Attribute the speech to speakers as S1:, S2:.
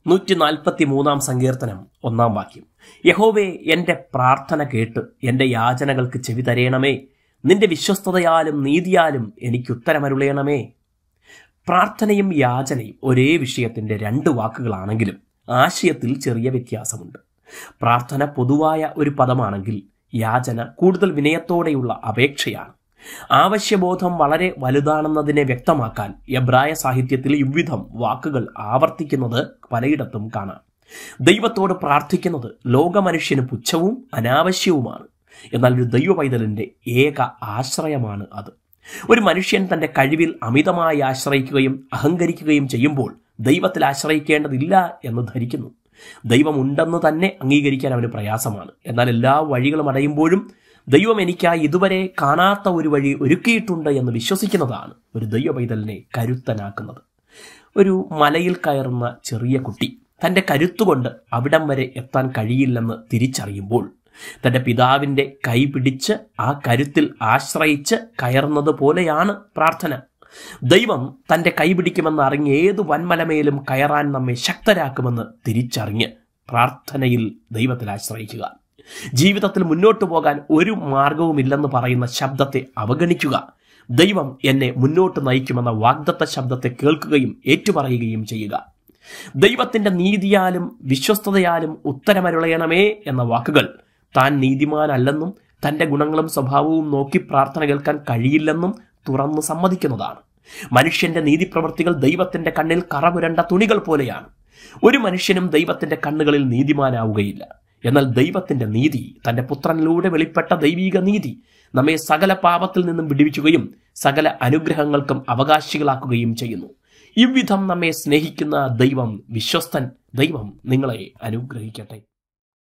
S1: 143 സങ്കീർത്തനം 1 വാക്യം. യഹോവേ, എന്റെ പ്രാർത്ഥന കേട്ട് എന്റെ യാചനകൾക്ക് ചെവി തരേണമേ. നിന്റെ വിശ്വസ്തതയാലും നീതിയാലും എനിക്ക് ഉത്തരമരുളേണമേ. പ്രാർത്ഥനയും യാചനയും ഒരേ വിഷയത്തിന്റെ 2 വാക്കുകളാണെങ്കിലും ആശയത്തിൽ ചെറിയ വ്യത്യാസമുണ്ട്. പ്രാർത്ഥന പൊതുവായ ഒരു പദമാണെങ്കിൽ യാചന കൂടുതൽ വിനയത്തോടെയുള്ള അപേക്ഷയാണ്. ആവശ്യബോധം വളരെ വലുതാണെന്നതിനെ വ്യക്തമാക്കാൻ എബ്രായ സാഹിത്യത്തിൽ ഇவ்விധം വാക്കുകൾ ആവർത്തിക്കുന്നത് പലയിടത്തും കാണാം. ദൈവത്തോട് പ്രാർത്ഥിക്കുന്നത് ലോകമനുഷ്യന് പുച്ഛവും അനാവശ്യവുമാണ്. എന്നാൽ ഒരു ദൈവ പൈതലിന്റെ ഏക ആശ്രയമാണ് അത്. ഒരു മനുഷ്യൻ തന്റെ കഴിവിൽ അമിതമായി ആശ്രയിക്കുകയും അഹങ്കരിക്കുകയും ചെയ്യുമ്പോൾ ദൈവത്തിൽ ആശ്രയിക്കേണ്ടതില്ല എന്ന് ധരിക്കുന്നു. ദൈവമുണ്ടെന്ന് തന്നെ അംഗീകരിക്കാൻ അവന് പ്രയാസമാണ്. എന്നാൽ എല്ലാ വഴികളും അടയുമ്പോഴും ദൈവം എനിക്കായി ഇതുവരെ കാണാത്ത ഒരു വഴി ഒരുക്കിയിട്ടുണ്ട് എന്ന് വിശ്വസിക്കുന്നതാണ് ഒരു ദൈവ പൈതലിനെ കരുത്തനാക്കുന്നത്. ഒരു മലയിൽ കയറുന്ന ചെറിയ കുട്ടി തൻ്റെ കരുത്തുകൊണ്ട് അവിടം വരെ എത്താൻ കഴിയില്ലെന്ന് തിരിച്ചറിയുമ്പോൾ തൻ്റെ പിതാവിൻ്റെ കൈ പിടിച്ച് ആ കരുത്തിൽ ആശ്രയിച്ച് കയറുന്നത് പോലെയാണ് പ്രാർത്ഥന. ദൈവം തൻ്റെ കൈ പിടിക്കുമെന്ന് അറിഞ്ഞ് ഏത് വൻമലമേലും കയറാൻ നമ്മെ ശക്തരാക്കുമെന്ന് തിരിച്ചറിഞ്ഞ് പ്രാർത്ഥനയിൽ ദൈവത്തിൽ ആശ്രയിക്കുക. ജീവിതത്തിൽ മുന്നോട്ടു പോകാൻ ഒരു മാർഗവുമില്ലെന്ന് പറയുന്ന ശബ്ദത്തെ അവഗണിക്കുക. ദൈവം എന്നെ മുന്നോട്ട് നയിക്കുമെന്ന വാഗ്ദത്ത ശബ്ദത്തെ കേൾക്കുകയും ഏറ്റുപറയുകയും ചെയ്യുക. ദൈവത്തിന്റെ നീതിയാലും വിശ്വസ്തതയാലും ഉത്തരമരുളയണമേ എന്ന വാക്കുകൾ താൻ നീതിമാനല്ലെന്നും തന്റെ ഗുണങ്ങളും സ്വഭാവവും നോക്കി പ്രാർത്ഥന കേൾക്കാൻ കഴിയില്ലെന്നും തുറന്നു സമ്മതിക്കുന്നതാണ്. മനുഷ്യന്റെ നീതിപ്രവൃത്തികൾ ദൈവത്തിന്റെ കണ്ണിൽ കറപുരണ്ട തുണികൾ പോലെയാണ്. ഒരു മനുഷ്യനും ദൈവത്തിന്റെ കണ്ണുകളിൽ നീതിമാനാവുകയില്ല. എന്നാൽ ദൈവത്തിന്റെ നീതി, തന്റെ പുത്രനിലൂടെ വെളിപ്പെട്ട ദൈവിക നീതി, നമ്മെ സകല പാപത്തിൽ നിന്നും വിടുവിക്കുകയും സകല അനുഗ്രഹങ്ങൾക്കും അവകാശികളാക്കുകയും ചെയ്യുന്നു. ഇவ்விധം നമ്മെ സ്നേഹിക്കുന്ന ദൈവം വിശ്വസ്തൻ. ദൈവം നിങ്ങളെ അനുഗ്രഹിക്കട്ടെ.